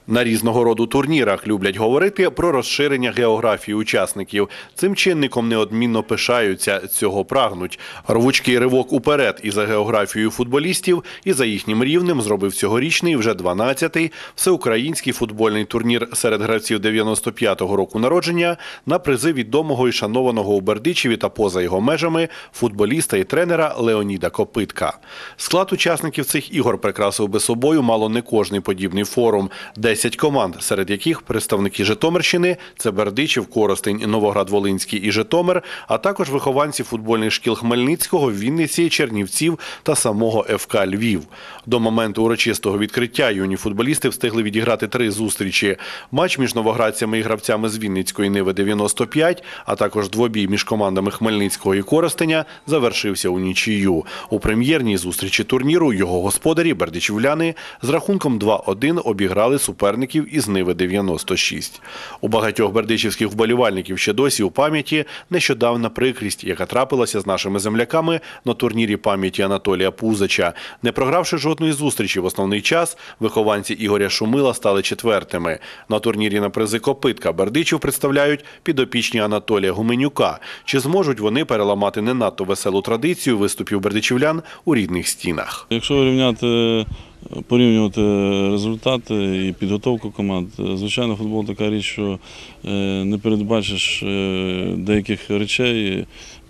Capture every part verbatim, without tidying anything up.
На різного роду турнірах люблять говорити про розширення географії учасників. Цим чинником неодмінно пишаються, цього прагнуть. Рвучкий ривок уперед і за географією футболістів, і за їхнім рівнем зробив цьогорічний, вже дванадцятий, всеукраїнський футбольний турнір серед гравців дев'яносто п'ятого року народження на призи відомого і шанованого у Бердичеві та поза його межами футболіста і тренера Леоніда Копитка. Склад учасників цих ігор прикрасив би собою мало не кожний подібний форум. Десять команд, серед яких представники Житомирщини – це Бердичів, Коростень, Новоград-Волинський і Житомир, а також вихованці футбольних шкіл Хмельницького, Вінниці, Чернівців та самого еф ка «Львів». До моменту урочистого відкриття юні футболісти встигли відіграти три зустрічі. Матч між новоградцями і гравцями з Вінницької «Ниви дев'яносто п'ять», а також двобій між командами Хмельницького і Коростеня завершився у нічию. У прем'єрній зустрічі турніру його господарі, бердичівляни, з рахунком два один обіграли суперників із «Ниви дев'яносто шість». У багатьох бердичівських вболівальників ще досі у пам'яті нещодавна прикрість, яка трапилася з нашими земляками на турнірі пам'яті Анатолія Пузача. Не програвши жодної зустрічі в основний час, вихованці Ігоря Шумила стали четвертими. На турнірі на призи Копитка Бердичів представляють підопічні Анатолія Гуменюка. Чи зможуть вони переламати не надто веселу традицію виступів бердичівлян у рідних стінах? Якщо порівняти, порівнювати результати і підготовку команд, звичайно, футбол така річ, що не передбачиш деяких речей,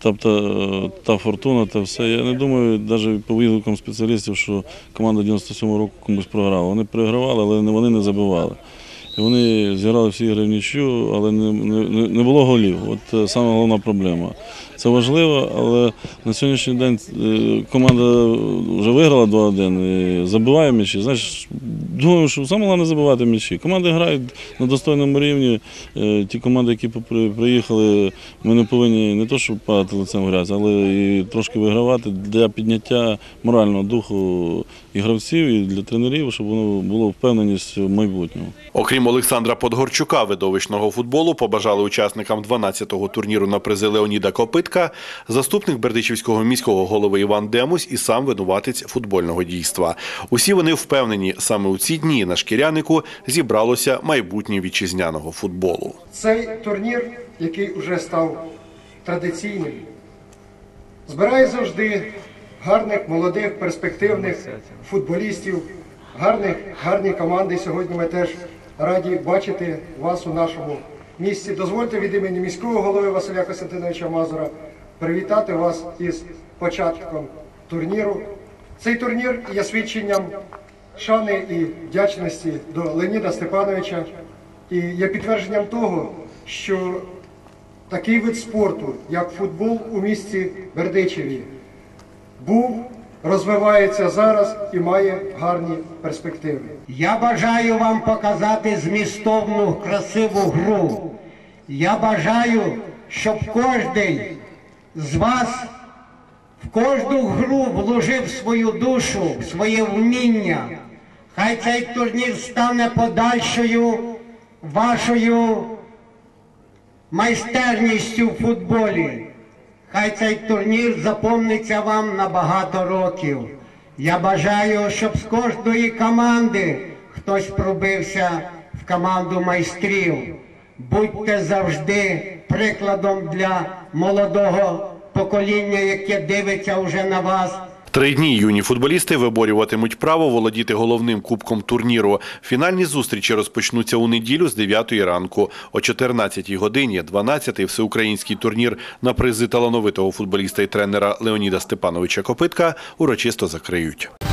тобто та фортуна, та все. Я не думаю, навіть по відгукам спеціалістів, що команда дев'яносто сьомого року комусь програла. Вони перегравали, але вони не забивали. І вони зіграли всі ігри в нічию, але не, не, не було голів. От саме головна проблема. Це важливо, але на сьогоднішній день команда вже виграла два один і забиває м'ячі. Знаєш, думаю, що саме головне забивати м'ячі. Команди грають на достойному рівні. Ті команди, які приїхали, ми не повинні не то, щоб падати лицем в грязь, але і трошки вигравати для підняття морального духу і гравців, і для тренерів, щоб воно було впевненість в майбутньому. Окрім Олександра Подгорчука, видовищного футболу, побажали учасникам дванадцятого турніру на призи Леоніда Копитка заступник бердичівського міського голови Іван Демусь і сам винуватець футбольного дійства. Усі вони впевнені, саме у ці дні на Шкірянику зібралося майбутнє вітчизняного футболу. Цей турнір, який вже став традиційним, збирає завжди гарних, молодих, перспективних футболістів, гарних, гарні команди. Сьогодні ми теж раді бачити вас у нашому місті. Дозвольте від імені міського голови Василя Костянтиновича Мазура привітати вас із початком турніру. Цей турнір є свідченням шани і вдячності до Леоніда Степановича і є підтвердженням того, що такий вид спорту, як футбол у місті Бердичеві, був, розвивається зараз і має гарні перспективи. Я бажаю вам показати змістовну, красиву гру. Я бажаю, щоб кожен з вас в кожну гру вложив свою душу, своє вміння. Хай цей турнір стане подальшою вашою майстерністю в футболі. Хай цей турнір запомниться вам на багато років. Я бажаю, щоб з кожної команди хтось пробився в команду майстрів. Будьте завжди прикладом для молодого покоління, яке дивиться вже на вас. Три дні юні футболісти виборюватимуть право володіти головним кубком турніру. Фінальні зустрічі розпочнуться у неділю з дев'ятої ранку. О чотирнадцятій годині дванадцятий всеукраїнський турнір на призи талановитого футболіста і тренера Леоніда Степановича Копитка урочисто закриють.